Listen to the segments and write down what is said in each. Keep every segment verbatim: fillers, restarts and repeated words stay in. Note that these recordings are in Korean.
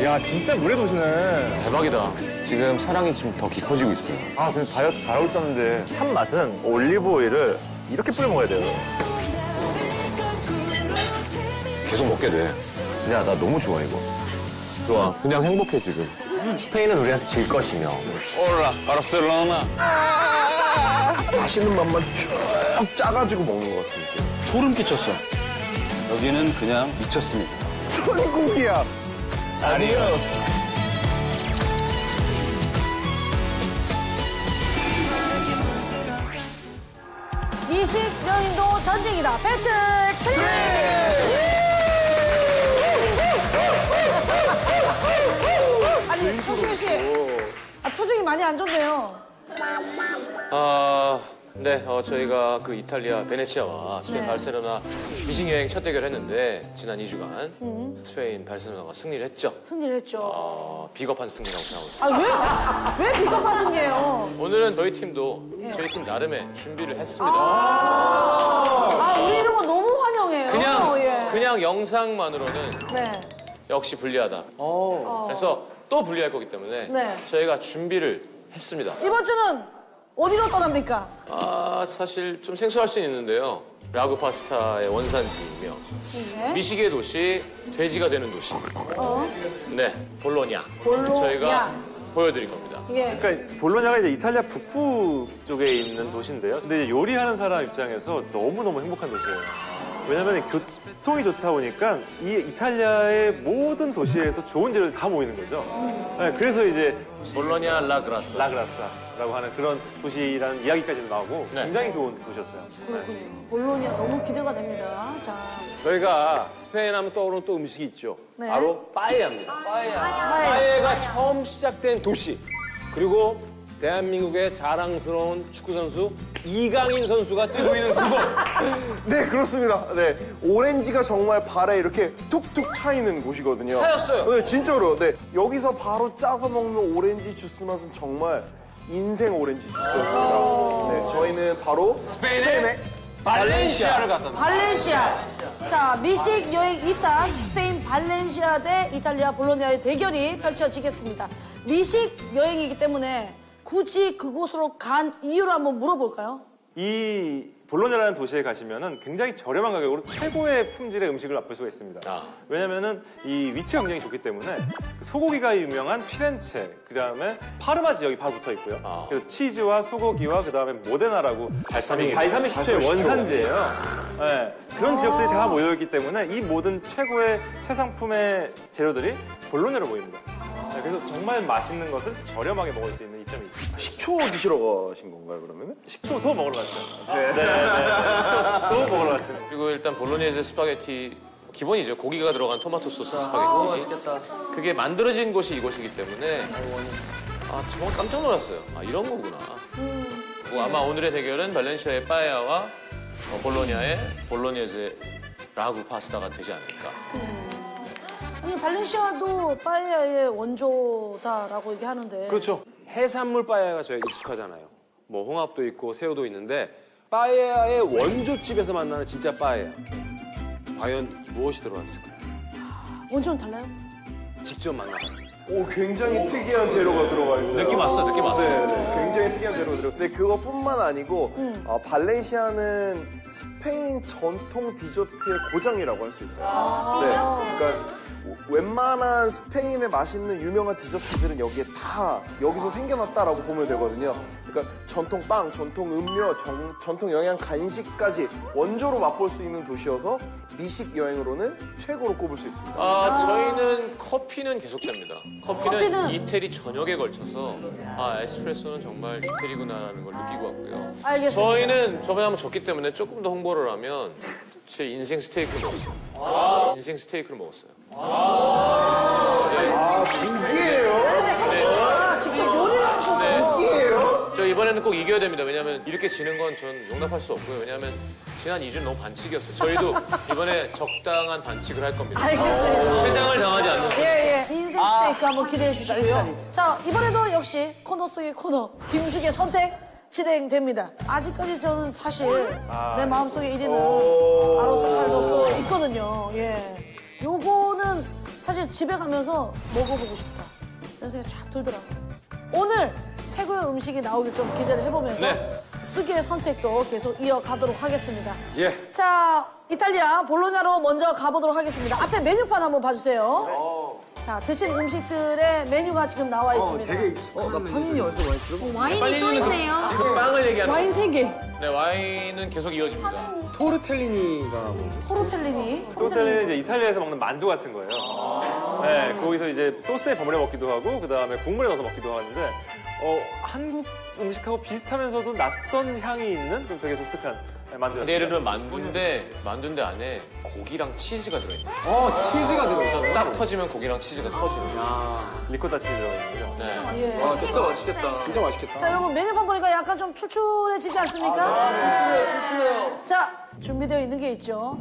야, 진짜 물에 도시네. 대박이다. 지금 사랑이 지금 더 깊어지고 있어요. 아, 근데 다이어트 잘하고 있었는데. 참 맛은 올리브 오일을 이렇게 뿌려 먹어야 돼요. 계속 먹게 돼. 야, 나 너무 좋아, 이거. 좋아. 그냥 행복해, 지금. 스페인은 우리한테 질 것이며. 올라, 바르셀로나. 맛있는 맛만 쭉 짜가지고 먹는 것 같은 느낌. 소름 끼쳤어. 여기는 그냥 미쳤습니다. 천국이야. 아디오스. 미식 연인도 전쟁이다. 배틀 트리! 아니, 성시경 씨. 아, 표정이 많이 안 좋네요. 아, 네, 어, 저희가 그 이탈리아 베네치아와 스페인 네. 바르셀로나 미식 여행 첫 대결을 했는데 지난 이 주간 음. 스페인 바르셀로나가 승리를 했죠. 승리를 했죠. 어, 비겁한 승리라고 생각하고 있습니다. 아, 왜? 왜 비겁한 승리예요? 오늘은 저희 팀도 저희 팀 나름의 준비를 했습니다. 아, 우리 이런 거 너무 환영해요. 그냥 예. 그냥 영상만으로는 네. 역시 불리하다. 그래서 또 불리할 거기 때문에 네. 저희가 준비를 했습니다. 이번 주는 어디로 떠납니까? 아, 사실 좀 생소할 수는 있는데요. 라구 파스타의 원산지이며 네. 미식의 도시, 돼지가 되는 도시. 어? 네, 볼로냐. 볼로냐. 저희가 보여드릴 겁니다. 예. 그러니까 볼로냐가 이제 이탈리아 북부 쪽에 있는 도시인데요. 근데 요리하는 사람 입장에서 너무너무 행복한 도시예요. 왜냐면 교통이 좋다 보니까 이 이탈리아의 모든 도시에서 좋은 재료들이 다 모이는 거죠. 네, 그래서 이제 볼로냐 라그라스. 라그라사라고 하는 그런 도시라는 이야기까지 나오고 네. 굉장히 좋은 도시였어요. 그렇군요. 볼로냐 너무 기대가 됩니다. 자, 저희가 스페인 하면 떠오르는 또 음식이 있죠. 네. 바로 빠에야입니다. 빠에야. 빠에야가 처음 시작된 도시. 그리고 대한민국의 자랑스러운 축구선수 이강인 선수가 뛰고 있는 그곳. 네, 그렇습니다. 네, 오렌지가 정말 발에 이렇게 툭툭 차이는 곳이거든요. 차였어요. 네, 진짜로. 네, 여기서 바로 짜서 먹는 오렌지 주스 맛은 정말 인생 오렌지 주스였습니다. 네, 저희는 바로 스페인의 발렌시아를 갔다 왔습니다. 발렌시아. 자, 미식 여행 이 탄 스페인 발렌시아 대 이탈리아 볼로냐의 대결이 펼쳐지겠습니다. 미식 여행이기 때문에 굳이 그곳으로 간 이유를 한번 물어볼까요? 이 볼로냐라는 도시에 가시면은 굉장히 저렴한 가격으로 최고의 품질의 음식을 맛볼 수가 있습니다. 아. 왜냐면은 이 위치가 굉장히 좋기 때문에 소고기가 유명한 피렌체, 그다음에 파르마 지역이 바로 붙어 있고요. 아. 그래서 치즈와 소고기와 그다음에 모데나라고 발사믹. 발사믹 식초의 원산지예요. 네, 그런 지역들이 다 모여 있기 때문에 이 모든 최고의 최상품의 재료들이 볼로냐로 모입니다. 네, 그래서 정말 맛있는 것을 저렴하게 먹을 수 있는 이점이 있습니다. 식초 드시러 가신 건가요, 그러면은? 식초도 먹으러 갔죠. 네, 네, 네, 네. 식초도 먹으러 갔습니다. 그리고 일단 볼로네즈 스파게티 기본이죠. 고기가 들어간 토마토 소스 스파게티. 그게 만들어진 곳이 이곳이기 때문에 아, 정말 깜짝 놀랐어요. 아, 이런 거구나. 뭐 아마 오늘의 대결은 발렌시아의 빠에야와 어, 볼로냐의 볼로네즈 라구 파스타가 되지 않을까. 아니, 발렌시아도 빠에야의 원조다라고 얘기하는데. 그렇죠. 해산물 빠에야가 저희 익숙하잖아요. 뭐 홍합도 있고 새우도 있는데 빠에야의 원조집에서 만나는 진짜 빠에야. 과연 무엇이 들어가 있을까요? 원조는 달라요? 직접 만나요. 오, 굉장히 특이한 재료가 들어가 있어요. 느낌 왔어, 느낌 왔어. 네, 네, 굉장히 특이한 재료가 들어가. 근데 그것뿐만 아니고 어, 발렌시아는 스페인 전통 디저트의 고장이라고 할 수 있어요. 네, 그러니까 웬만한 스페인의 맛있는 유명한 디저트들은 여기에 다 여기서 생겨났다라고 보면 되거든요. 그러니까 전통 빵, 전통 음료, 전, 전통 영양 간식까지 원조로 맛볼 수 있는 도시여서 미식 여행으로는 최고로 꼽을 수 있습니다. 아, 저희는 커피는 계속됩니다. 커피는, 커피는? 이태리 전역에 걸쳐서 아, 에스프레소는 정말 이태리구나라는 걸 느끼고 왔고요. 알겠습니다. 저희는 저번에 한번 졌기 때문에 조금 더 홍보를 하면 제 인생 스테이크를 먹었어요. 인생 스테이크를 먹었어요. 아, 무기예요? 근데 성시경 씨가 직접 요리를 하셔서. 무기예요? 저 이번에는 꼭 이겨야 됩니다. 왜냐하면 이렇게 지는 건 전 용납할 수 없고요. 왜냐하면 지난 이 주는 너무 반칙이었어요. 저희도 이번에 적당한 반칙을 할 겁니다. 알겠습니다. 회장을 당하지 않는 예, 예. 인생 스테이크 한번 기대해 주시고요. 자, 이번에도 역시 코너 속의 코너, 김숙의 선택 진행됩니다. 아직까지 저는 사실 내 마음속에 일 위는 오. 아로스 칼도스 있거든요. 예. 요거는 사실 집에 가면서 먹어보고 싶다. 이런 생각이 쫙 들더라고요. 오늘 최고의 음식이 나오길 좀 기대를 해보면서 네. 수기의 선택도 계속 이어가도록 하겠습니다. 예. 자, 이탈리아 볼로냐로 먼저 가보도록 하겠습니다. 앞에 메뉴판 한번 봐주세요. 자, 드실 음식들의 메뉴가 지금 나와 있습니다. 와인이 또 빨리 있네요. 그 빵을 얘기하는 와인 세 개. 네, 와인은 계속 이어집니다. 토르텔리니가 뭐죠? 토르텔리니. 토르텔리는 이제 이탈리아에서 먹는 만두 같은 거예요. 네, 거기서 이제 소스에 버무려 먹기도 하고 그 다음에 국물에 넣어서 먹기도 하는데 어, 한국 음식하고 비슷하면서도 낯선 향이 있는 좀 되게 독특한 만두였습니다. 근데 예를 들어 만두인데 만두인데 안에 고기랑 치즈가 들어있는 거예요. 어, 치즈가 들어있어. 그래서 딱 터지면 고기랑 치즈가 터지는 거예요. 리코타 치즈 들어있죠. 네. 예. 진짜 맛있겠다. 진짜 맛있겠다. 자, 여러분 메뉴판 보니까 약간 좀 출출해지지 않습니까? 출출해요, 출출해요. 자, 준비되어 있는 게 있죠.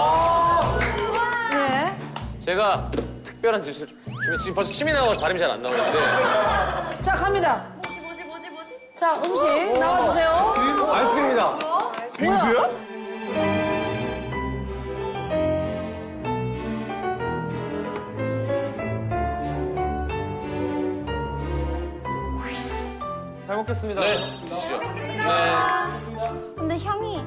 네. 제가 특별한 디저트를 좀- 지금 벌써 침이 나와서 발음이 잘 안 나오는데 자, 갑니다. 뭐지 뭐지 뭐지? 자, 음식 나와주세요. 아이스크림이다. 빙수야? 잘 먹겠습니다. 네, 드시죠. 네. 근데 향이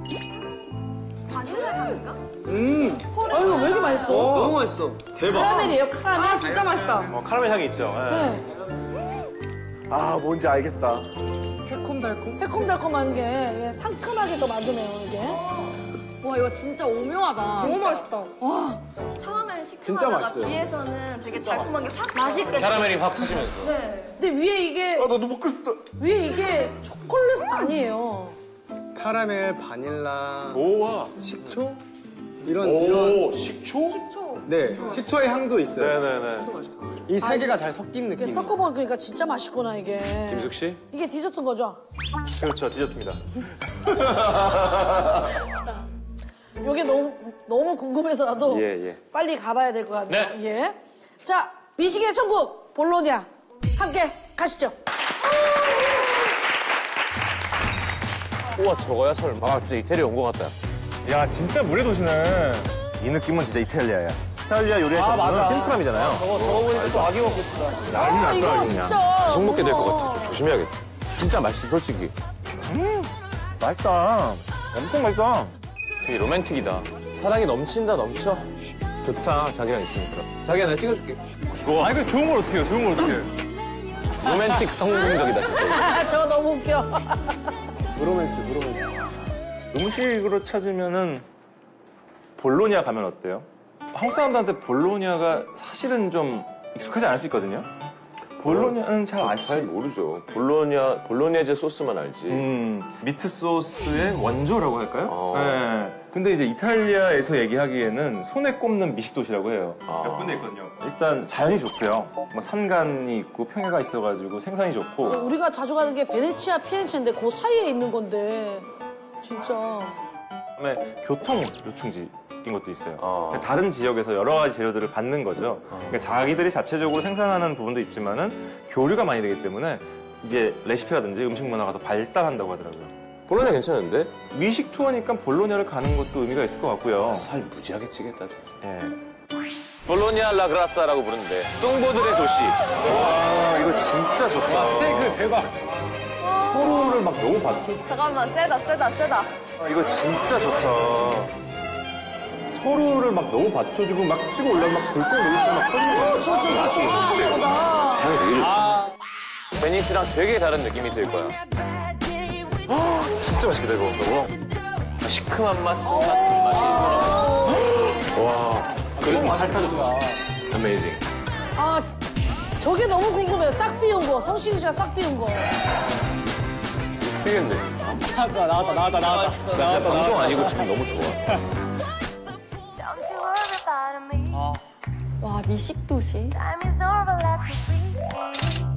바닐라 향인가? 아, 이거 왜 이렇게 맛있어? 너무 맛있어. 대박. 카라멜이에요, 카라멜. 진짜 맛있다. 어, 카라멜 향이 있죠. 네. 네. 아, 뭔지 알겠다. 새콤달콤한 게 예, 상큼하게 더 만드네요, 이게. 와 이거 진짜 오묘하다. 너무 맛있다. 와 처음에는 진짜 시큼하다가 맛있어요. 뒤에서는 되게 달콤한 게 확 맛있게 캐러멜이 확 터지면서. 근데 위에 이게, 아, 나도 먹고 싶다. 위에 이게 초콜릿은 아니에요. 카라멜, 바닐라, 오와. 식초 이런 이런 오, 식초? 네 식초의 향도 있어요. 네네네. 이 세 개가 잘 섞인 이게 느낌. 섞어먹으니까 진짜 맛있구나, 이게. 김숙 씨? 이게 디저트인 거죠? 그렇죠, 디저트입니다. 이게 너무, 너무 궁금해서라도 예, 예. 빨리 가봐야 될 것 같네요. 네. 예. 자, 미식의 천국, 볼로냐. 함께 가시죠. 우와 저거야 설마. 아 진짜 이태리 온 것 같다. 야, 진짜 물의 도시네. 이 느낌은 진짜 이탈리아야. 이탈리아 요리의 전문은 찐프람이잖아요. 저거, 저거 보니까 또 아기 먹고 싶다. 아, 이거 진짜. 계속 먹게 될 것 같아. 좀 조심해야겠다. 진짜 맛있어 솔직히. 맛있다. 엄청 맛있다. 되게 로맨틱이다. 사랑이 넘친다 넘쳐. 좋다, 자기랑 있으니까. 자기야 내가 찍어줄게. 아, 이거 좋은 걸 어떻게 해요? 좋은 걸 어떻게 해요? 로맨틱 성공적이다 진짜. 아, 저거 너무 웃겨. 브로맨스, 브로맨스. 음식으로 찾으면은 볼로냐 가면 어때요? 한국 사람들한테 볼로냐가 사실은 좀 익숙하지 않을 수 있거든요. 볼로냐는 잘 잘 아시죠? 모르죠. 볼로냐 볼로네제 소스만 알지. 음, 미트 소스의 원조라고 할까요? 어. 네. 근데 이제 이탈리아에서 얘기하기에는 손에 꼽는 미식 도시라고 해요. 아. 몇 군데 있거든요. 일단 자연이 좋고요. 뭐 산간이 있고 평야가 있어가지고 생산이 좋고. 우리가 자주 가는 게 베네치아, 피렌체인데 그 사이에 있는 건데. 진짜. 그다음에 교통 요충지인 것도 있어요. 어. 그러니까 다른 지역에서 여러 가지 재료들을 받는 거죠. 그러니까 자기들이 자체적으로 생산하는 부분도 있지만은 교류가 많이 되기 때문에 이제 레시피라든지 음식 문화가 더 발달한다고 하더라고요. 볼로냐 괜찮은데? 미식 투어니까 볼로냐를 가는 것도 의미가 있을 것 같고요. 살 무지하게 찌겠다 진짜. 예. 볼로냐 라그라사라고 부르는데 뚱보들의 도시. 아, 이거 진짜 좋다. 스테이크 대박. 서로를 막 너무 받쳐. 잠깐만 세다 세다 세다 아, 이거 진짜 좋다. 서로를 막 너무 받쳐주고 막 치고 올라서 막 불꽃 놀이처럼 막 터지는 거야. 저, 저, 저, 좋아하는 거다. 향이 되게 좋다. 베니스랑 되게 다른 느낌이 들 거야. 진짜 맛있겠다, 이거. 이거. 시큼한 맛, 쓴맛 맛이 있더라고. 와. 그래서 살 타졌다. 어메이징. 아, 저게 너무 궁금해요. 싹 비운 거. 성신 씨가 싹 비운 거. 되겠네. 나왔다, 나왔다, 나왔다, 나왔다. 나 진짜 방송 아니고 지금 너무 좋아. Don't you worry about me. 와 미식 도시. Time is over, let me free.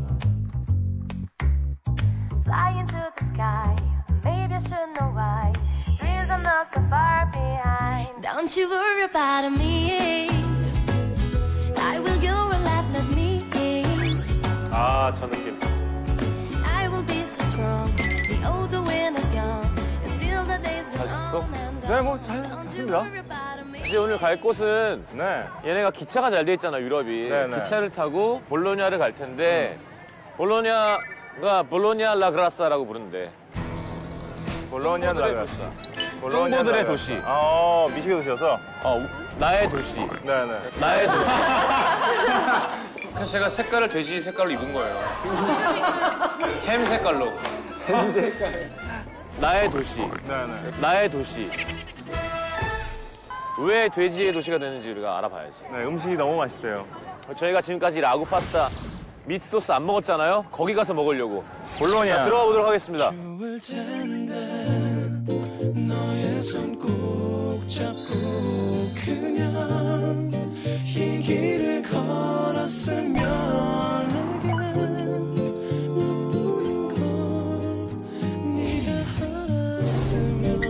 Fly into the sky. Maybe I should know why. Dreams are not so far behind. Don't you worry about me. I will go where life let me. 아, 저 느낌. I will be so strong. The older wind is gone, and still the days go 잘 쳤어? on and 네, on. 뭐 잘 Don't you 쳤습니다. worry about me. 이제 오늘 갈 곳은 네. 얘네가 기차가 잘 돼 있잖아, 유럽이. 네네. 기차를 타고 볼로냐를 갈 텐데 볼로냐가 볼로냐 라그라사라고 부르는데 볼로냐 똥보들의 라그라사. 똥보들의 도시. 어, 미식의 도시여서. 어, 나의 도시. 네네. 나의 도시. 그래서 제가 색깔을 돼지 색깔로 입은 거예요. 햄 색깔로. 햄 색깔. 나의 도시. 네네. 나의 도시. 왜 돼지의 도시가 되는지 우리가 알아봐야지. 네, 음식이 너무 맛있대요. 저희가 지금까지 라구 파스타 미트 소스 안 먹었잖아요. 거기 가서 먹으려고. 볼로냐. 자, 들어가 보도록 하겠습니다. 너의 손 꼭 잡고 그냥 이 길을 걸었으면 내겐 너뿐인 걸 네가 알았으면.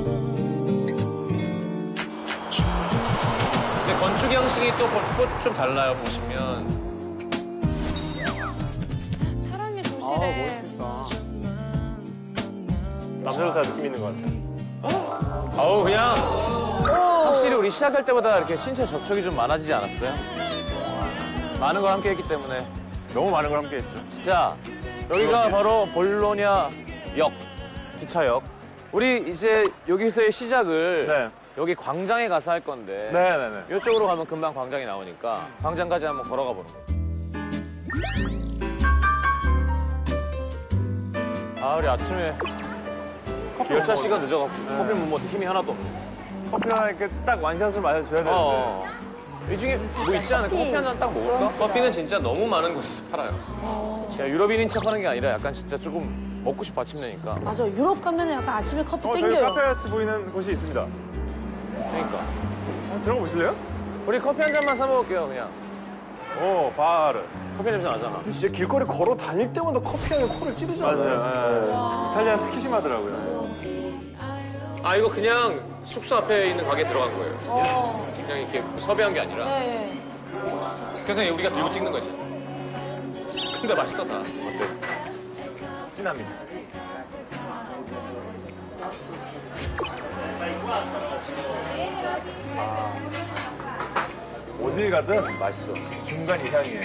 근데 건축 형식이 또 좀 달라요, 보시면. 사랑의 도시래. 남자도 다 느낌 있는 것 같아요. 아우, 그냥 확실히 우리 시작할 때보다 이렇게 신체 접촉이 좀 많아지지 않았어요? 많은 걸 함께 했기 때문에. 너무 많은 걸 함께 했죠. 자, 여기가 바로 볼로냐 역, 기차역. 우리 이제 여기서의 시작을 네. 여기 광장에 가서 할 건데 네네네. 이쪽으로 가면 금방 광장이 나오니까 광장까지 한번 걸어가 보는 거예요. 아, 우리 아침에 열차 시간 늦어갖고 네. 커피 못 먹어 힘이 하나도 없네. 커피 하나 이렇게 딱 완샷을 마셔줘야 되는데. 어. 이 중에 뭐 있지 않을까? 커피 한 잔 딱 먹을까? 커피는 진짜 너무 많은 곳에서 팔아요. 야, 유럽인인 척하는 게 아니라 약간 진짜 조금 먹고 싶어 아침내니까. 맞아, 유럽 가면 약간 아침에 커피 어, 저기 땡겨요. 카페같이 보이는 곳이 있습니다. 그러니까. 한번 들어가 보실래요? 우리 커피 한 잔만 사 먹을게요, 그냥. 오, 바르. 커피 냄새 나잖아. 진짜 길거리 걸어 다닐 때마다 커피 향에 코를 찌르잖아요. 맞아요. 네. 이탈리아는 특히 심하더라고요. 아, 이거 그냥 숙소 앞에 있는 가게에 들어간 거예요. 그냥 이렇게 섭외한 게 아니라. 네. 그래서 우리가 들고 찍는 거지. 근데 맛있어, 다. 어때? 진합니다. 아, 어딜 가든 맛있어. 중간 이상이에요.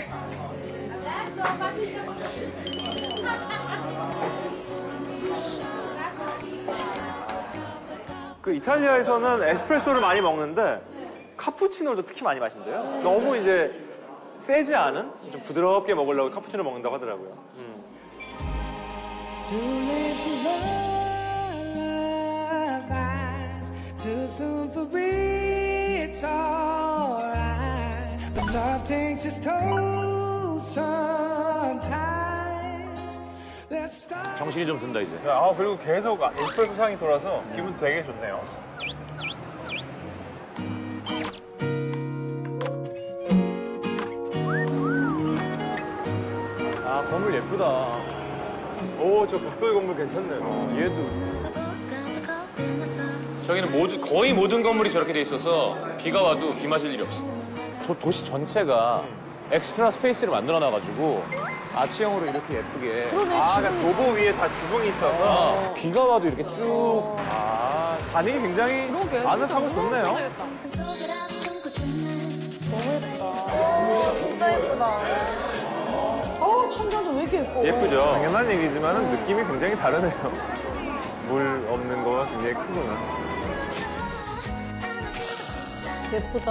그 이탈리아에서는 에스프레소를 많이 먹는데 카푸치노를 특히 많이 마신대요. 너무 이제 세지 않은 좀 부드럽게 먹으려고 카푸치노 먹는다고 하더라고요. 음. Too late to lullabies, too soon for it's alright. But love takes its toll sometimes. Let's start. 정신이 좀 든다, 이제. 아, 그리고 계속 에스프레소 향이 돌아서 기분 되게 좋네요. 아, 건물 예쁘다. 오, 저 벽돌 건물 괜찮네요. 어, 얘도. 저기는 모두, 거의 모든 건물이 저렇게 돼 있어서 비가 와도 비 맞을 일이 없어. 저 도시 전체가 엑스트라 스페이스를 만들어 놔가지고 아치형으로 이렇게 예쁘게. 아, 그러니까 도보 위에 다 지붕이 있어서 아, 비가 와도 이렇게 쭉. 아, 반응이 굉장히 아늑하고 좋네요. 진짜 예쁘다. 어, 천장도 왜 이렇게 예뻐? 예쁘죠? 당연한 얘기지만 느낌이 굉장히 다르네요. 물 없는 거가 굉장히 크구나. 예쁘다.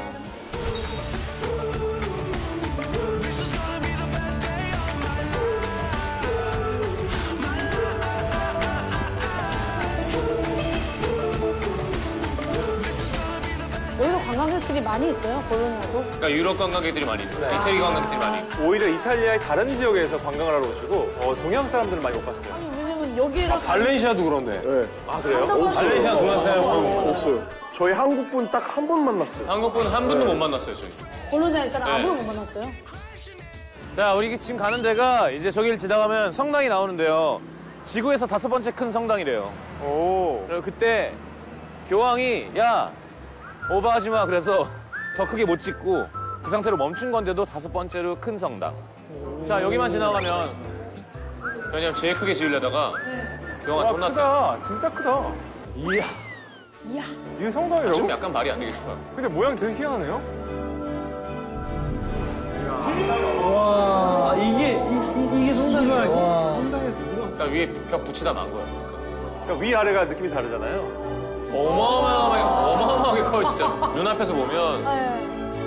여기도 관광객들이 많이 있어요, 볼로냐도. 그러니까 유럽 관광객들이 많이 있고, 이태리 관광객들이 많이 있고. 오히려 이탈리아의 다른 지역에서 관광을 하러 오시고 어, 동양 사람들은 많이 못 봤어요. 왜냐면 여기를 아, 발렌시아도 그런데. 네. 아, 그래요? 한다고 발렌시아 동양사람 없어요. 저희 한국 분 딱 한 번 만났어요. 한국 분 한 분도 못 만났어요, 저희. 볼로냐에 사람 네. 아무도 못 만났어요. 자, 우리 지금 가는 데가 이제 저기를 지나가면 성당이 나오는데요. 지구에서 다섯 번째 큰 성당이래요. 오. 그리고 그때 교황이 야, 오버하지 마. 그래서 더 크게 못 짓고 그 상태로 멈춘 건데도 다섯 번째로 큰 성당. 자, 여기만 지나가면 왜냐면 제일 크게 지으려다가 교황아 와, 돈 났다. 크다. 진짜 크다. 이야. 이게 성당이라고? 좀 약간 말이 안 되겠더라. 근데 모양이 되게 희한하네요. 와, 이게, 이, 이게 성당이야. 성당에서 이거. 그러니까 위에 벽 붙이다 만 거야. 그러니까 위아래가 느낌이 다르잖아요. 어마어마하게 어마어마하게 커요 진짜. 눈앞에서 보면 네.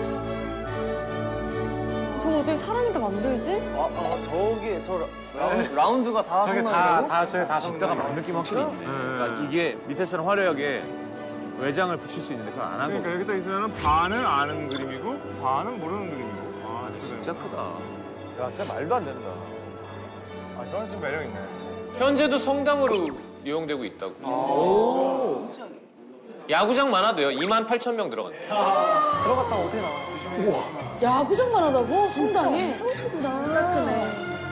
저거 어떻게 사람이 다 만들지? 아, 아, 저기, 저 라운드, 라운드가 다 저게 성당이라고? 다, 다, 저게 다 성당가 막 느낌 확실히 있네. 그러니까 이게 밑에처럼 화려하게 외장을 붙일 수 있는데 그걸 안 한 그러니까 거고. 여기다 있으면 반은 아는 그림이고 반은 모르는 그림이고. 아, 진짜 크다. 야, 진짜 말도 안 된다. 아, 저는 좀 매력 있네. 현재도 성당으로 이용되고 있다고. 야구장만 하도요. 이만 팔천 명 들어간대. 들어갔다가 어떻게 나와? 조심해. 야구장만 하다고? 성당에? 진짜 크네.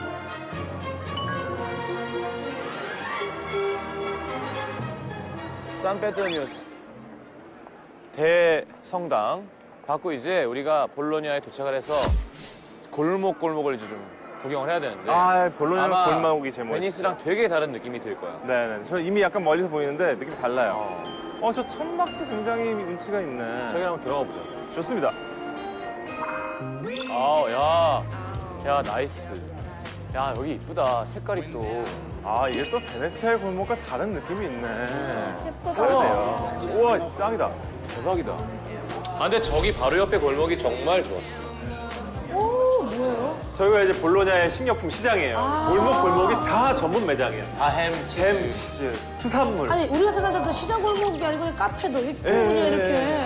산페드니우스 대성당 받고 이제 우리가 볼로냐에 도착을 해서 골목 골목을 이제 좀 구경을 해야 되는데 아, 볼로냐 아마 골목이 제일 멋있어요. 베니스랑 되게 다른 느낌이 들 거야. 네네. 저 이미 약간 멀리서 보이는데 느낌이 달라요. 어, 저 천막도 굉장히 운치가 있네. 저기 한번 들어가 보자. 좋습니다. 아, 야, 야 나이스. 야 여기 이쁘다. 색깔이 또. 아, 이게 또 베네치아의 골목과 다른 느낌이 있네. 예쁘다. 다르네요. 우와, 짱이다. 대박이다. 아 근데 저기 바로 옆에 골목이 정말 좋았어. 오, 뭐예요? 저희가 이제 볼로냐의 식료품 시장이에요. 아. 골목 골목이 다 전문 매장이에요. 다 햄, 치즈. 햄, 치즈, 수산물. 아니, 우리가 생각했던 그 시장 골목이 아니고 그냥 카페도 있고, 예, 그냥 예, 이렇게.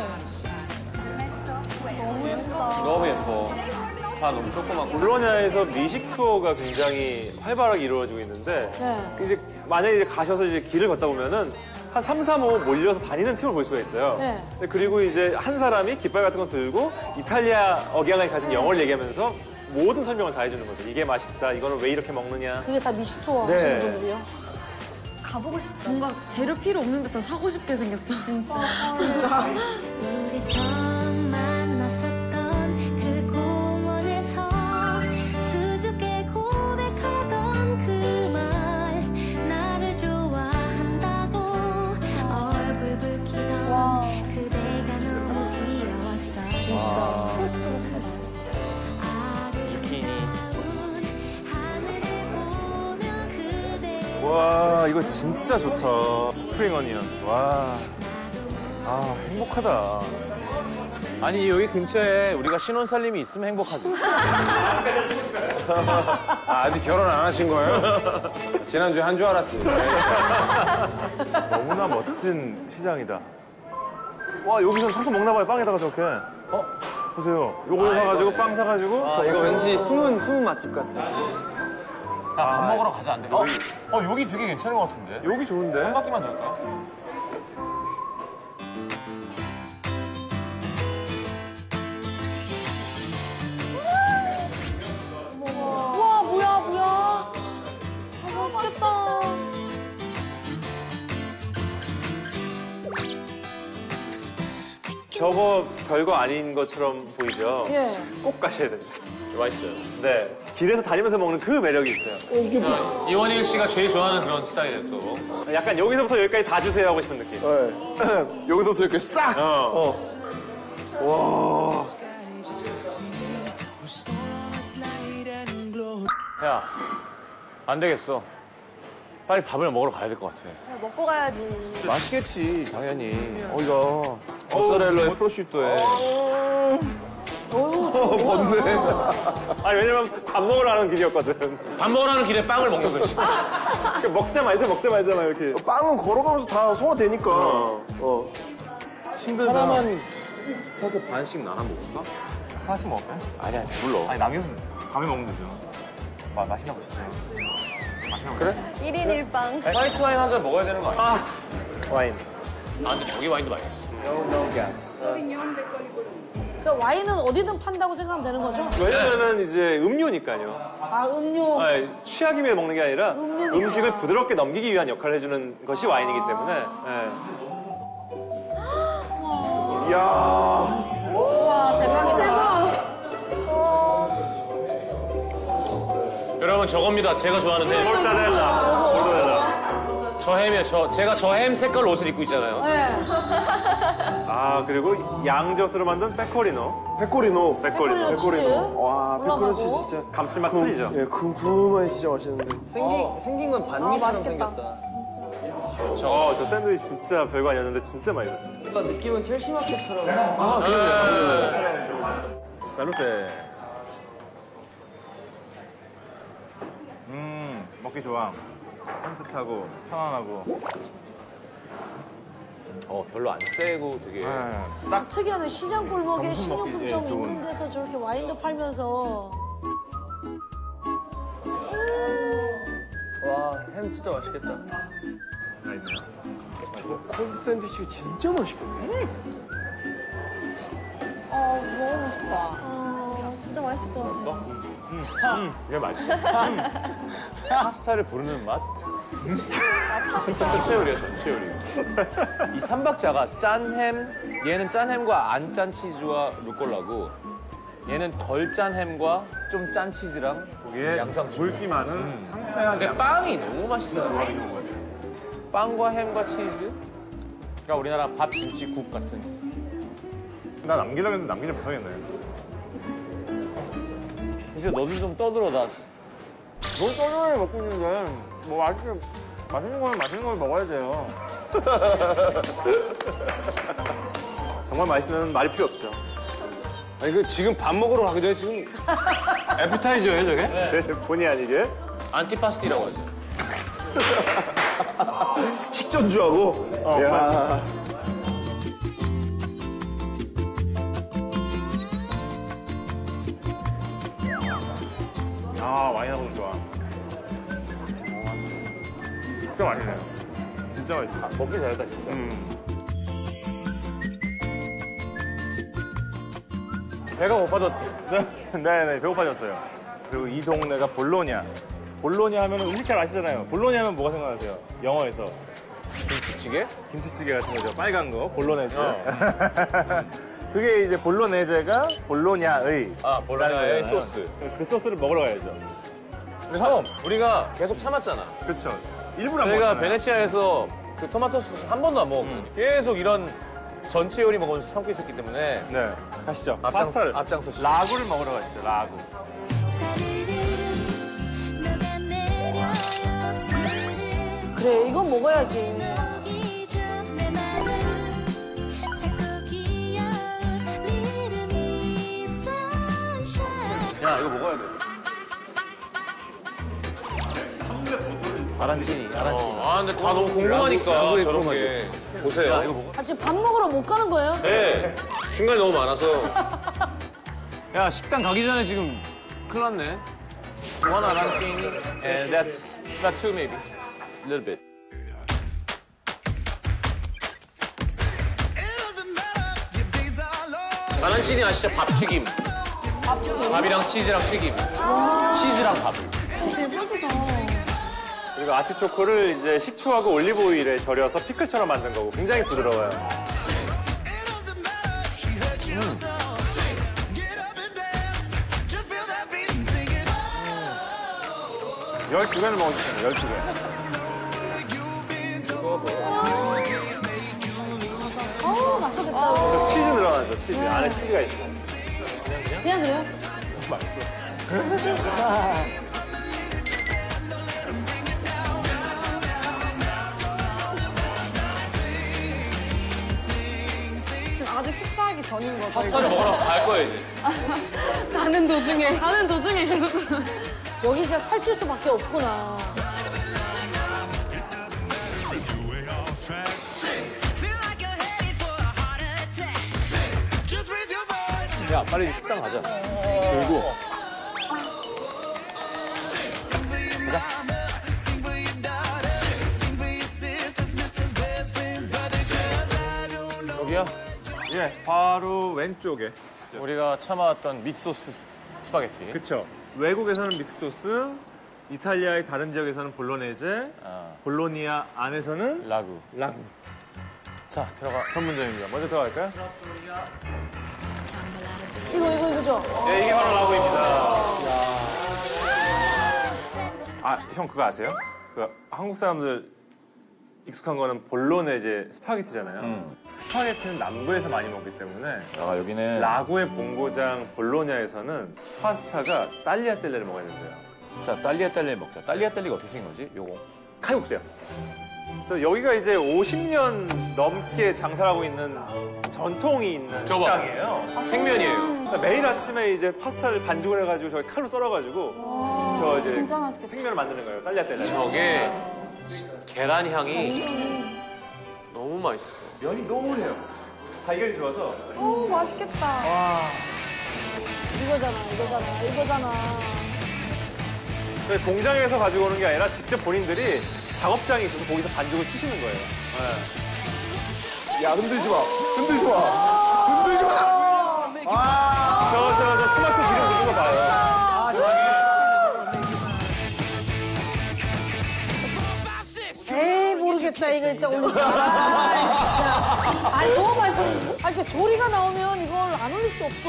너무 예뻐. 다 너무 조그맣고. 볼로냐에서 미식 투어가 굉장히 활발하게 이루어지고 있는데 네. 이제 만약에 이제 가셔서 이제 길을 걷다 보면은 한 삼, 사, 오 몰려서 다니는 팀을 볼 수가 있어요. 네. 그리고 이제 한 사람이 깃발 같은 거 들고 이탈리아 억양을 가진 영어를 얘기하면서 모든 설명을 다 해주는 거죠. 이게 맛있다, 이거는 왜 이렇게 먹느냐. 그게 다 미식투어 네. 하시는 분들이요? 가보고 싶 뭔가 재료 필요 없는데 더 사고 싶게 생겼어. 진짜. 진짜. 우리 처음 만났었던 그 공원에서 수줍게 고백하던 그 말 나를 좋아한다고 얼굴 붉히던 그대가 너무 귀여웠어 진짜 하늘을 보며 그대 와, 이거 진짜 좋다. 스프링 어니언. 와, 아, 행복하다. 아니 여기 근처에 우리가 신혼살림이 있으면 행복하지. 아, 아직 결혼 안 하신 거예요? 지난주에 한 줄 알았지. 너무나 멋진 시장이다. 와, 여기서 사서 먹나 봐요, 빵에다가 저렇게. 어? 보세요. 요거 사가지고, 빵 사가지고. 아, 이거 왠지 숨은, 숨은 맛집 같아. 밥 먹으러 가자 안 돼? 어? 어 여기 되게 괜찮은 것 같은데? 여기 좋은데? 한 바퀴만 돌까? 우와, 뭐야, 뭐야. 아, 맛있겠다. 저거 별거 아닌 것처럼 보이죠? 예. 꼭 가셔야 됩니다. 맛있어요. 네. 길에서 다니면서 먹는 그 매력이 있어요. 이원일 씨가 제일 좋아하는 그런 스타일이에요 또. 약간 여기서부터 여기까지 다 주세요 하고 싶은 느낌. 네. 여기서부터 이렇게 싹. 어. 와. 야, 안 되겠어. 빨리 밥을 먹으러 가야 될 것 같아. 먹고 가야지. 맛있겠지, 당연히. 어, 이거. 모짜렐라에 프로슈토에. 어우, 뭔데? 아니, 왜냐면 밥 먹으러 가는 길이었거든. 밥 먹으라는 길에 빵을 먹는 거지. 그러니까 먹자 말자, 먹자 말자, 막 이렇게. 빵은 걸어가면서 다 소화되니까. 어. 힘들다. 하나만 사서 반씩 나눠 먹을까? 하나씩 먹을까요? 아니야, 불러. 아니, 남겨서 밤에 먹으면 되죠. 마, 맛있나 보시죠. 그래? 일 인 일 빵. 화이트 와인 한 잔 먹어야 되는 거 아니야? 아, 와인. 아, 근데 저기 와인도 맛있었어. 그러니까 와인은 어디든 판다고 생각하면 되는 거죠? 왜냐면은 이제 음료니까요. 아, 음료. 아니, 취하기 위해 먹는 게 아니라 음료니까. 음식을 부드럽게 넘기기 위한 역할을 해주는 것이 와인이기 때문에. 예. 이야. 와, 대박이다. 여러분 저겁니다. 제가 좋아하는 햄. 모르타렐라. 모르타렐라. 저 햄이에요. 저 제가 저 햄 색깔 옷을 입고 있잖아요. 네. 아 그리고 양젓으로 만든 페코리노. 페코리노. 페코리노. 페코리노 치즈. 와, 페코리노 치즈 올라가고. 진짜. 감칠맛 그- 터지죠. 예, 궁금한 진짜 맛있는데. 생긴 생긴 건 반미처럼 생겼다. 저, 저 샌드위치 진짜 별거 아니었는데 진짜 맛있었어요. 약간 느낌은 첼시 마켓처럼. 아, 그러네요. 살루테. 음, 먹기 좋아. 산뜻하고 편안하고. 어 별로 안 세고 되게 딱 특이하네. 시장 골목에 점심 먹기, 식료품점 예, 좋은. 있는 데서 저렇게 와인도 팔면서. 와, 햄 진짜 맛있겠다. 맛있네요. 저 콘 샌드위치가 진짜 맛있거든. 아, 너무 맛있다. 아, 진짜 맛있을 것 같아. 이게 맛있어. 파스타를 부르는 맛? 전체 요리야 전체 요리. 이 삼박자가 짠 햄, 얘는 짠 햄과 안 짠 치즈와 루꼴라고, 얘는 덜 짠 햄과 좀 짠 치즈랑 거기에 양상추. 물기 많은 상쾌한 근데 빵이 너무 맛있어요. 빵과 햄과 치즈. 그러니까 우리나라 밥, 김치, 국 같은. 나 남기려고 했는데 남기지 못하겠네. 진짜 너도 좀 떠들어. 나 뭘 떠들어 먹고 있는데 뭐 맛있게 맛있는 거는 맛있는 걸 먹어야 돼요. 정말 맛있으면 말이 필요 없죠. 아니 그 지금 밥 먹으러 가기 전에 지금 에피타이저예요 저게? 네, 본의 아니게. 안티파스티라고 하죠. 식전주하고. 야. 아, 와인하고도 좋아. 진짜 맛있네요. 진짜 맛있어. 먹기 잘했다 진짜. 음. 배가 고파졌지. 네네, 배고파졌어요. 그리고 이 동네가 볼로냐. 볼로냐 하면 음식 잘 아시잖아요. 볼로냐 하면 뭐가 생각나세요? 영어에서. 김치찌개? 김치찌개 같은 거죠. 빨간 거, 볼로네즈. 그게 이제 볼로네제가 볼로냐의. 아 볼로냐의 소스. 그 소스를 먹으러 가야죠. 처음 우리가 계속 참았잖아. 그렇죠. 일부러 안 저희가 먹잖아요. 베네치아에서 그 토마토 소스 한 번도 안 먹었거든요. 계속 이런 전체 요리 먹으면서 참고 있었기 때문에. 네, 가시죠. 앞장- 파스타를. 앞장서시죠. 라구를 먹으러 가시죠. 라구. 그래, 이건 먹어야지. 야, 이거 먹어야 돼. 아란치니, 아란치니. 아 근데 다 너무 궁금하니까 저런 게. 보세요. 아, 지금 밥 먹으러 못 가는 거예요? 네. 중간이 너무 많아서. 야 식당 가기 전에 지금 큰일 났네. One arancini and that's that two maybe. A little bit. 아란치니 아시죠? 밥튀김. 밥이랑 치즈랑 튀김. 치즈랑 밥. 그리고 아티초코를 이제 식초하고 올리브 오일에 절여서 피클처럼 만든 거고 굉장히 부드러워요. 열두 개를 먹어주세요. 열두 개. 어우, 맛있겠다. 그래서 치즈 늘어나죠. 치즈. 안에 치즈가 있어요. 그냥 그래요? 지금 아직 식사하기 전인 거죠? 파스타를 먹으러 갈 거예요 이제. 가는 도중에. 가는 도중에 계속. 여기 그냥 살찔 수밖에 없구나. 야 빨리 식당 가자. 그리고 여기야? 예, 바로 왼쪽에. 우리가 참아왔던 밋소스 스파게티. 그쵸. 외국에서는 믹스소스, 이탈리아의 다른 지역에서는 볼로네제, 아, 볼로니아 안에서는 라구. 라구. 자 들어가. 전문점입니다. 먼저 들어갈까요? 이거, 이거, 이거죠? 네, 이게 바로 라구입니다. 아, 형 그거 아세요? 그 한국 사람들 익숙한 거는 볼로네제 스파게티잖아요. 스파게티는 남부에서 많이 먹기 때문에 아 여기는 라구의 본고장 볼로냐에서는 파스타가 딸리아텔레를 먹어야 된대요. 자 딸리아 딸리 먹자. 딸리아 딸리가 어떻게 생긴 거지? 요거. 칼국수요. 저 여기가 이제 오십 년 넘게 장사를 하고 있는 전통이 있는 저거. 식당이에요. 생면이에요. 그러니까 매일 아침에 이제 파스타를 반죽을 해가지고 저기 칼로 썰어가지고 저 이제 진짜 맛있겠다. 생면을 만드는 거예요. 딸리아텔레. 저게 계란 향이 너무 맛있어. 면이 노래요. 달걀이 좋아서. 오, 맛있겠다. 이거잖아, 이거잖아, 이거잖아. 저희 공장에서 가지고 오는 게 아니라 직접 본인들이 작업장이 있어서 거기서 반죽을 치시는 거예요. 네. 야 흔들지 마. 흔들지 마. 흔들지 마. 저, 저, 저 토마토 기름 묻은 거 봐요. 에이, 모르겠다. 이거 일단 올리자. 아, 진짜. 아니, 너무 맛있어. 아니, 그 조리가 나오면 이걸 안 올릴 수 없어.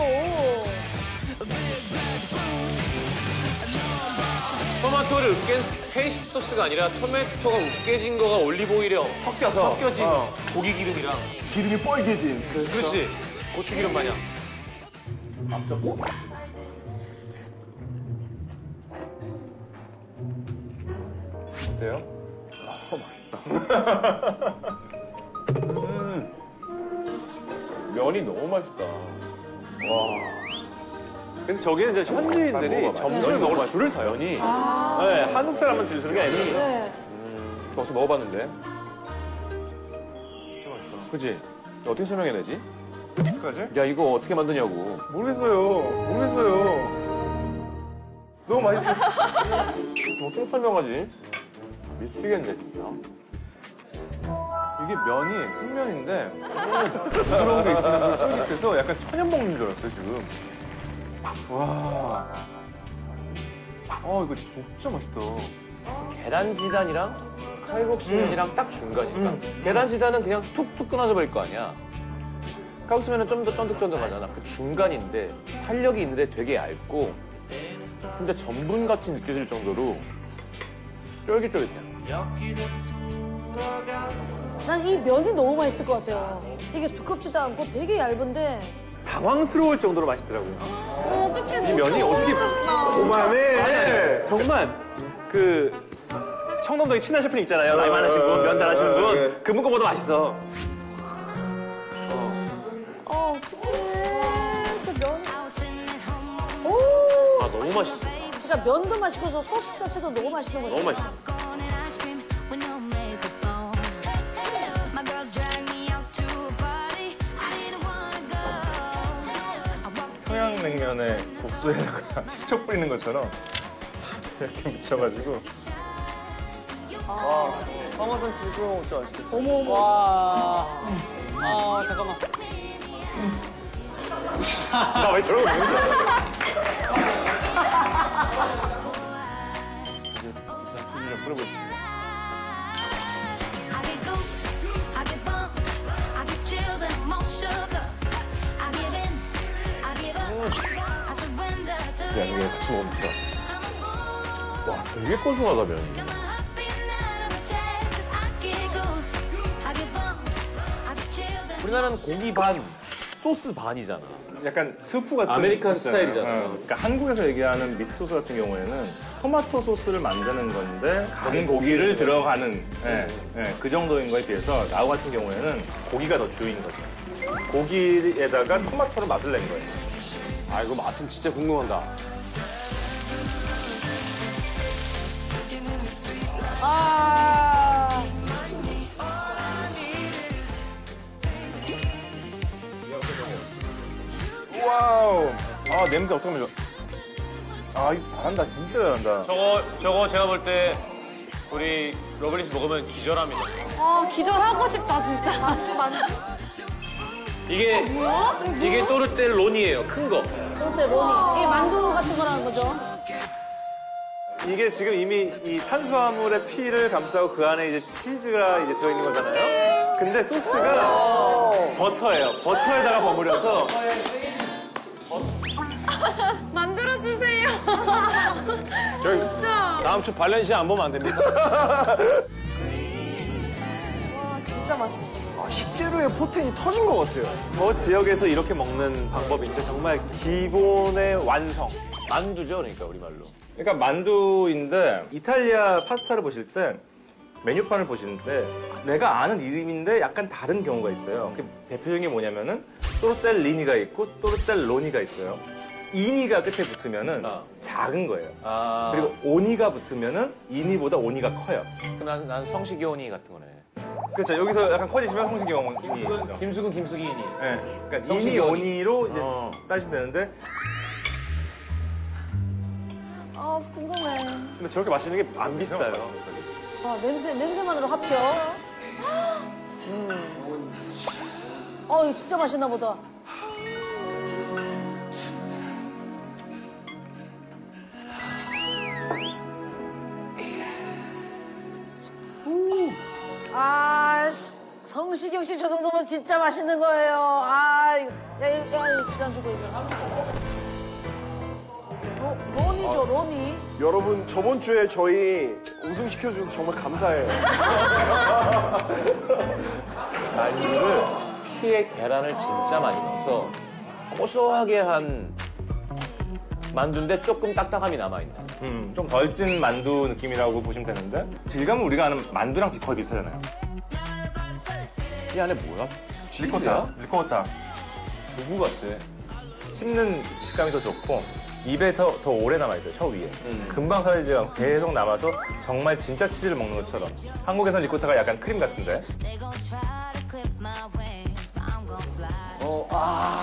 토마토를 으깬 페이스트 소스가 아니라 토마토가 으깨진 거가 올리브오일에 섞여서. 섞여진 어. 고기 기름이랑 기름이 뻘개진. 그렇지 고추기름 마냥. 어때요? 면이 너무 맛있다. 근데 저기는 이제 현지인들이 점심을 먹으러 줄을 서요. 면이 네, 한국 사람만 줄 서는 게 아니고. 네. 벌써 먹어봤는데. 그지? 어떻게 설명해야 되지? 어떡하지? 야 이거 어떻게 만드냐고. 모르겠어요. 모르겠어요. 너무 맛있어. 어떻게 설명하지? 미치겠네 진짜. 이게 면이 생면인데 부드러운 게 있으면 쫄깃해서 약간 천연 먹는 줄 알았어요 지금. 와. 어 이거 진짜 맛있다. 계란지단이랑 칼국수면이랑 딱 중간이니까. 계란지단은 그냥 툭툭 끊어져 버릴 거 아니야. 칼국수면은 좀 더 쫀득쫀득하잖아. 그 중간인데 탄력이 있는데 되게 얇고 근데 전분 같이 느껴질 정도로 쫄깃쫄깃해. 난 이 면이 너무 맛있을 것 같아요. 이게 두껍지도 않고 되게 얇은데. 당황스러울 정도로 맛있더라고요. 어, 어떡해. 이 면이 어떻게 그만해. 정말 그 청담동에 친한 셰프님 있잖아요. 나이 많으신 분, 면 잘하시는 분. 그분 거보다 맛있어. 어, 어떡해. 저 면. 오! 아 너무 맛있어. 그러니까 면도 맛있고 저 소스 자체도 너무 맛있는 거죠. 너무 맛있어. 평양냉면에 국수에다가 식초 뿌리는 것처럼 이렇게 묻혀가지고. 황화산 치즈로 진짜 맛있겠다. 어머, 어머. 와. 아, 잠깐만. 나 왜 저러고 있는 거야? 이제 이상 치즈를 뿌려볼게요. I get goose, I get bumps, I get chills and more sugar. I give in, I give up, I surrender to 야 you. 이게 같이 먹으면 좋아. I'm a fool. 와 되게 고소하다 면이. Got my heart beating out of my chest. I get goose, I get bumps, I get chills and 우리나라는 고기 반, 소스 반이잖아. 약간 스프 같은 아메리칸 소스잖아요. 스타일이잖아. 어, 그러니까 한국에서 얘기하는 믹소스 같은 경우에는 토마토 소스를 만드는 건데 간 고기를 들어가는 예, 예, 그 정도인 거에 비해서 라오 같은 경우에는 고기가 더 주인 거죠. 고기에다가 토마토로 맛을 낸 거예요. 아 이거 맛은 진짜 궁금하다. 아. 와우. 아 냄새 어떻게 하면 좋아. 아 이거 잘한다. 진짜 잘한다. 저거 저거 제가 볼 때 우리 러블리스 먹으면 기절합니다. 아, 기절하고 싶다, 진짜. 이게 이게 또르텔론이에요. 큰 거. 그때 로니. 이게 만두 같은 거라는 거죠. 이게 지금 이미 이 탄수화물의 피를 감싸고 그 안에 이제 치즈가 이제 들어있는 거잖아요. 근데 소스가 버터예요. 버터에다가 버무려서 만들어주세요. 저희 다음 주 발렌시아 안 보면 안 됩니까? 진짜 맛있어. 아, 식재료의 포텐이 터진 것 같아요. 저 지역에서 이렇게 먹는 방법인데 정말 기본의 완성. 만두죠, 그러니까 우리말로. 그러니까 만두인데 이탈리아 파스타를 보실 때 메뉴판을 보시는데 내가 아는 이름인데 약간 다른 경우가 있어요. 그 대표적인 게 뭐냐면은 또르텔리니가 있고 또르텔로니가 있어요. 이니가 끝에 붙으면은 아. 작은 거예요. 아. 그리고 오니가 붙으면은 이니보다 오니가 커요. 그럼 난, 난 성시경이 같은 거네. 그렇죠. 여기서 약간 커지시면 성시경이. 김숙은, 김숙은 김숙이니. 네. 그러니까 이니 성시경이. 오니로 이제 어. 따지면 되는데 아 궁금해. 근데 저렇게 맛있는 게 안 비싸요. 아 냄새 냄새만으로 합격. 음. 어 이거 진짜 맛있나 보다. 아, 씨, 성시경 씨 저 정도면 진짜 맛있는 거예요. 아, 이거, 야, 이거, 야, 이거 지난주고 이거. 로, 론이죠, 론이. 여러분 저번 주에 저희 우승시켜주셔서 정말 감사해요. 만두를 피에 계란을 진짜 많이 넣어서 고소하게 한 만두인데 조금 딱딱함이 남아있는. 음, 좀 덜 찐 만두 느낌이라고 보시면 되는데 질감은 우리가 아는 만두랑 거의 비슷하잖아요. 이 안에 뭐야? 리코타. 리코타. 두부 같아. 씹는 식감이 더 좋고 입에 더, 더 오래 남아있어요, 혀 위에. 음. 금방 사라지지 않고 계속 남아서 정말 진짜 치즈를 먹는 것처럼. 한국에선 리코타가 약간 크림 같은데. 어, 아.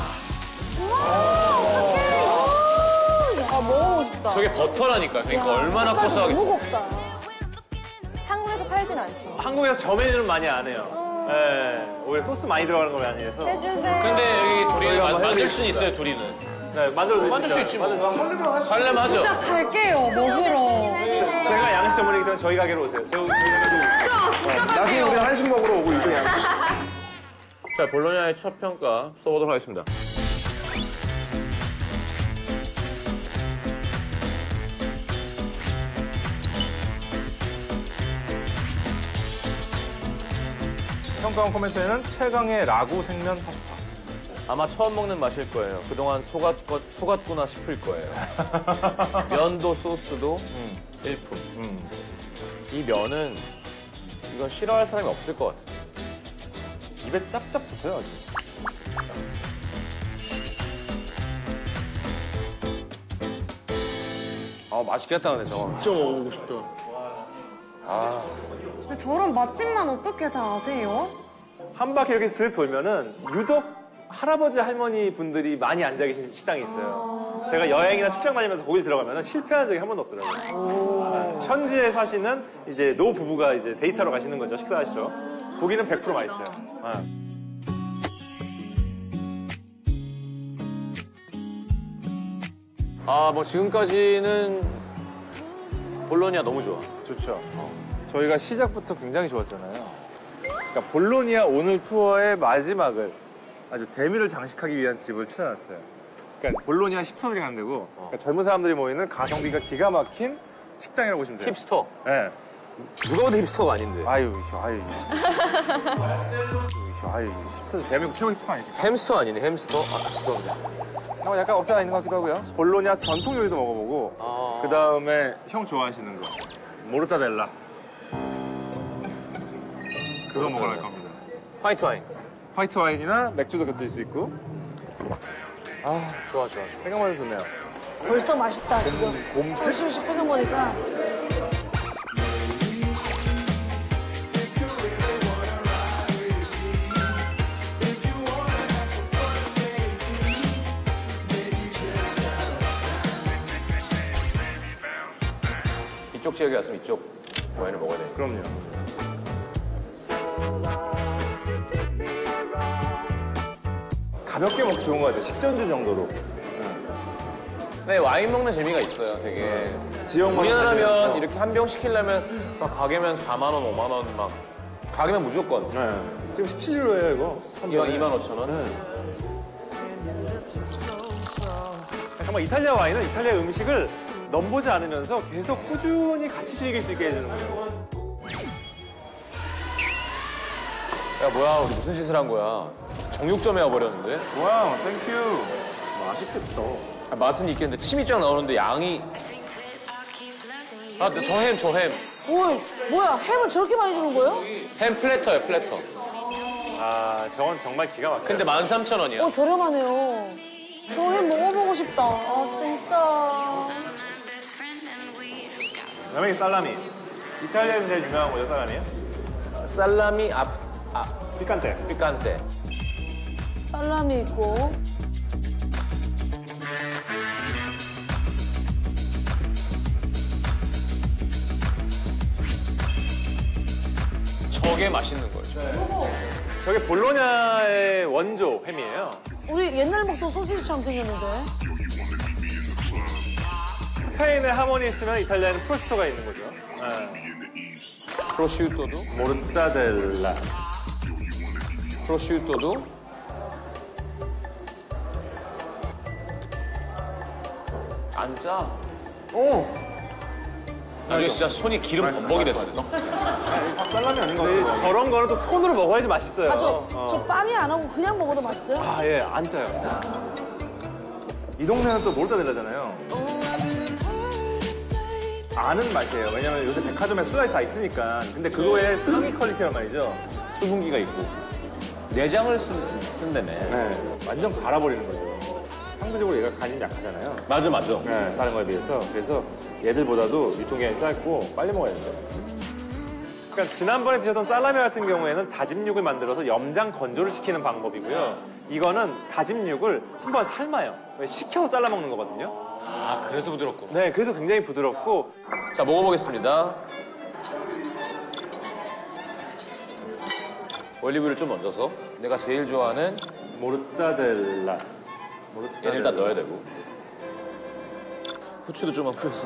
아, 먹어보고 싶다. 저게 버터라니까. 그러니까 야, 얼마나 색깔이 고소하겠어. 너무 곱다. 한국에서 팔진 않죠. 한국에서 저 메뉴는 많이 안 해요. 예, 오히려 소스 많이 들어가는 걸 많이 해서. 해주세요. 근데 여기 둘이는 저희가 만- 한번 만들 해드리겠습니다. 수는 있어요, 둘이는. 네, 만들어 드릴 만들 수 있지 뭐. 살려면 하죠. 진짜 갈게요, 먹으러. 제가 양식 전문이기 때문에 저희 가게로 오세요. 저희, 저희 가게도 나중에 우리 한식 먹으러 오고 이쪽에 양식. 자, 볼로냐의 첫 평가 써보도록 하겠습니다. 평가원 코멘트에는 최강의 라구 생면 파스타. 아마 처음 먹는 맛일 거예요. 그동안 속았, 속았구나 싶을 거예요. 면도 소스도 음, 일품. 음. 이 면은 이건 싫어할 사람이 없을 것 같아요. 입에 짭짭 붙어요, 아주. 아, 맛있겠다, 근데 저거. 진짜 먹어보고 싶다. 근데 저런 맛집만 어떻게 다 아세요? 한 바퀴 이렇게 슥 돌면은 유독 할아버지 할머니 분들이 많이 앉아 계신 식당이 있어요. 제가 여행이나 출장 다니면서 거길 들어가면 실패한 적이 한 번도 없더라고요. 네, 현지에 사시는 이제 노 부부가 이제 데이트하러 가시는 거죠. 식사하시러. 고기는 백 퍼센트 맛있어요. 네. 아, 뭐 지금까지는 볼로냐 너무 좋아. 좋죠. 저희가 시작부터 굉장히 좋았잖아요. 그러니까 볼로니아 오늘 투어의 마지막을 아주 대미를 장식하기 위한 집을 찾아놨어요. 그러니까 볼로니아 힙스터들이 가는 데고 그러니까 젊은 사람들이 모이는 가성비가 기가 막힌 식당이라고 보시면 돼요. 힙스터. 네. 누가 봐도 힙스터가 아닌데. 아유, 아유. 아유, 힙스터, 대한민국 최고 힙스터 아니실까? 햄스터 아니네, 햄스터? 아, 죄송합니다. 어, 약간 없지 않아 있는 것 같기도 하고요. 볼로니아 전통 요리도 먹어보고 아. 그 다음에 형 좋아하시는 거 모르타델라 그거 먹으러 갈 겁니다. 화이트 와인. 화이트 와인이나 맥주도 곁들일 수 있고. 아, 좋아, 좋아, 좋아. 생각만 해도 좋네요. 벌써 맛있다, 지금. 곰집? 솔직히 싶어서 보니까. 이쪽 지역에 왔으면 이쪽 와인을 먹어야 돼. 그럼요. 가볍게 먹기 좋은 것 같아요. 식전주 정도로. 네, 와인 먹는 재미가 있어요, 되게. 지역마다 우리나라면 다니면서. 이렇게 한 병 시키려면 막 가게면 사만 원, 오만 원 막. 가게면 무조건. 네. 지금 십칠 유로예요, 이거. 이거 이만 오천 원. 네. 정말 이탈리아 와인은 이탈리아 음식을 넘보지 않으면서 계속 꾸준히 같이 즐길 수 있게 해주는 거예요. 야 뭐야 우리 무슨 짓을 한 거야? 정육점에 와버렸는데? 와우, 땡큐. 맛있겠다. 아, 맛은 있겠는데 침이 쫙 나오는데 양이 아, 저 햄, 저 햄. 오, 뭐야, 햄을 저렇게 많이 주는 거예요? 햄 플래터예요, 플래터. 아, 저건 정말 기가 막혀요. 근데 만 삼천 원이야. 어, 저렴하네요. 저 햄 먹어보고 싶다. 아, 진짜. 그다음에 살라미. 이탈리아에서 제일 유명한 거죠, 살라미요? 살라미 앞, 아, 피칸테. 피칸테. 살라미 있고. 저게 맛있는 거죠. 저게 볼로냐의 원조 햄이에요. 우리 옛날 먹던 소시지처럼 생겼는데. 스페인에 하모니 있으면 이탈리아에는 프로슈토가 있는 거죠. 네. 프로슈토도? 모르타델라. 프로슈토도? 안 짜. 오! 나중에 진짜 손이 기름 범벅이 됐어. 살라미 아닌 거 같아요. 저런 거는 또 손으로 먹어야지 맛있어요. 아, 저, 어. 저 빵에 안 하고 그냥 먹어도 맛있어요? 아, 예, 안 짜요. 이 동네는 또 모르타델라잖아요. 아는 맛이에요. 왜냐면 요새 백화점에 슬라이스 다 있으니까. 근데 그거의 상위 퀄리티란 말이죠. 수분기가 있고. 내장을 쓴, 쓴다며. 네, 완전 갈아버리는 거죠. 상대적으로 얘가 간이 약하잖아요. 맞아, 맞아. 네, 다른 거에 비해서. 그래서 얘들보다도 유통기한이 짧고 빨리 먹어야 돼요. 그러니까 지난번에 드셨던 살라미 같은 경우에는 다진 육을 만들어서 염장 건조를 시키는 방법이고요. 이거는 다진 육을 한번 삶아요. 식혀서 잘라 먹는 거거든요. 아, 그래서 부드럽고. 네, 그래서 굉장히 부드럽고. 자, 먹어보겠습니다. 올리브를 좀 얹어서 내가 제일 좋아하는 모르타델라. 얘를 일단 넣어야 되고 후추도 좀만 뿌려서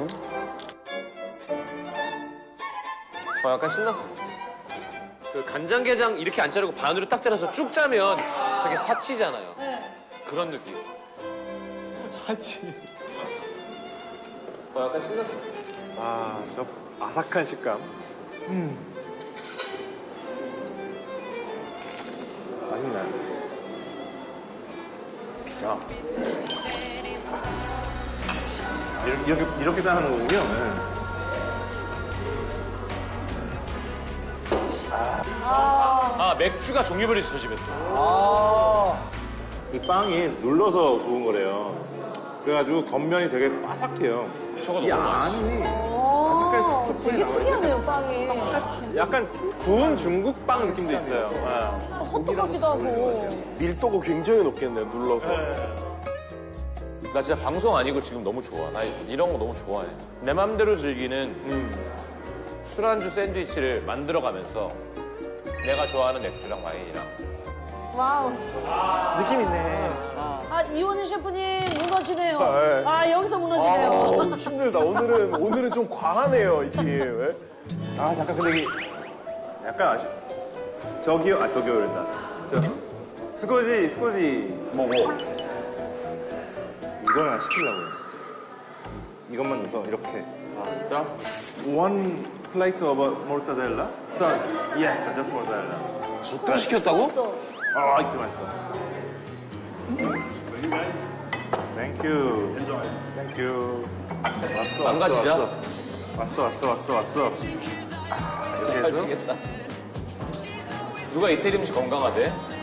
어, 약간 신났어. 그 간장게장 이렇게 안 자르고 반으로 딱 잘라서 쭉 짜면 되게 사치잖아요. 그런 느낌. 사치. 어, 약간 신났어. 아, 저 아삭한 식감. 음. 맛있네. 자. 이렇게, 이렇게, 이렇게 짜는 거군요. 네. 아, 맥주가 종류별로 있어, 집에 또. 아. 이 빵이 눌러서 구운 거래요. 그래가지고 겉면이 되게 바삭해요. 저거 이 너무 안이 아, 되게 특이하네요, 빵이. 약간 구운 중국 빵 느낌도 있어요. 네. 호떡 같기도 하고. 밀도가 굉장히 높겠네요, 눌러서. 나 진짜 방송 아니고 지금 너무 좋아. 나 이런 거 너무 좋아해. 내 맘대로 즐기는 음. 술안주 샌드위치를 만들어가면서 내가 좋아하는 맥주랑 와인이랑 와우. 느낌 있네. 아, 이원희 셰프님 무너지네요. 아, 네. 아, 여기서 무너지네요. 아, 힘들다. 오늘은, 오늘은 좀 과하네요, 이 팀. 왜? 아, 잠깐, 근데 이게 약간 아쉬 저기요, 아, 저기요, 그랬다. 저, 스코지, 스코지. 뭐 뭐. 이걸 하나 시키려고요. 이것만 넣어서 이렇게. 자, One plate of mortadella. So, yes, just mortadella. 또 시켰다고? 맛있어. 아, 이렇게 맛있어. Thank you. Enjoy. Thank you. 왔어, 망가지자. 왔어, 왔어, 왔어, 왔어. 아, 진짜 이렇게 잘 해서 치겠다. 누가 이태리 음식 건강하대?